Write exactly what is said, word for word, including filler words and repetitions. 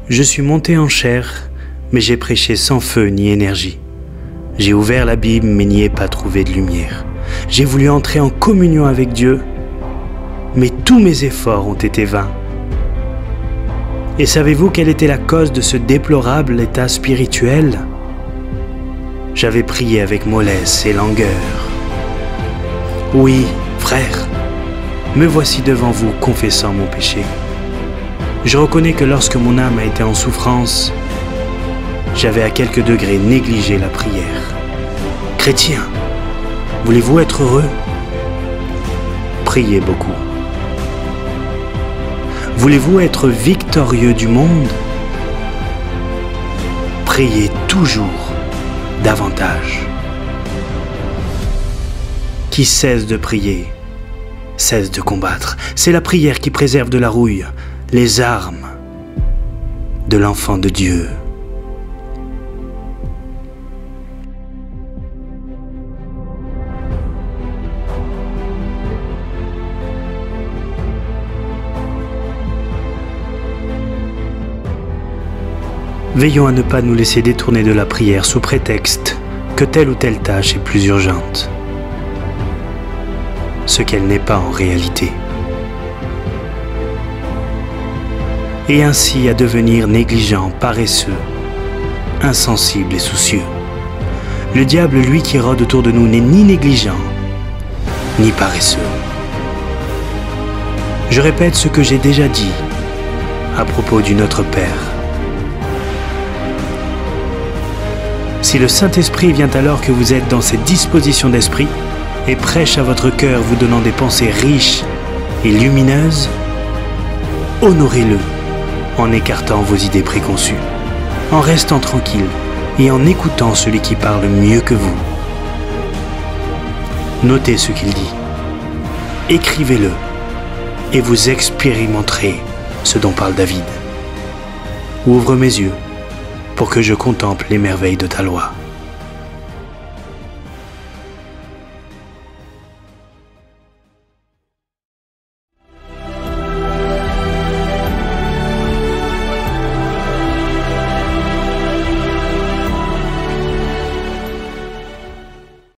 Je suis monté en chair, mais j'ai prêché sans feu ni énergie. J'ai ouvert la Bible, mais n'y ai pas trouvé de lumière. J'ai voulu entrer en communion avec Dieu, mais tous mes efforts ont été vains. Et savez-vous quelle était la cause de ce déplorable état spirituel? J'avais prié avec mollesse et langueur. Oui, frère, me voici devant vous confessant mon péché. Je reconnais que lorsque mon âme a été en souffrance, j'avais à quelques degrés négligé la prière. Chrétien, voulez-vous être heureux? Priez beaucoup. Voulez-vous être victorieux du monde? Priez toujours davantage. Qui cesse de prier, cesse de combattre. C'est la prière qui préserve de la rouille les armes de l'enfant de Dieu. Veillons à ne pas nous laisser détourner de la prière sous prétexte que telle ou telle tâche est plus urgente, ce qu'elle n'est pas en réalité, et ainsi à devenir négligent, paresseux, insensible et soucieux. Le diable, lui qui rôde autour de nous, n'est ni négligent, ni paresseux. Je répète ce que j'ai déjà dit à propos du Notre Père. Si le Saint-Esprit vient alors que vous êtes dans cette disposition d'esprit et prêche à votre cœur vous donnant des pensées riches et lumineuses, honorez-le en écartant vos idées préconçues, en restant tranquille et en écoutant celui qui parle mieux que vous. Notez ce qu'il dit, écrivez-le et vous expérimenterez ce dont parle David. Ouvre mes yeux pour que je contemple les merveilles de ta loi.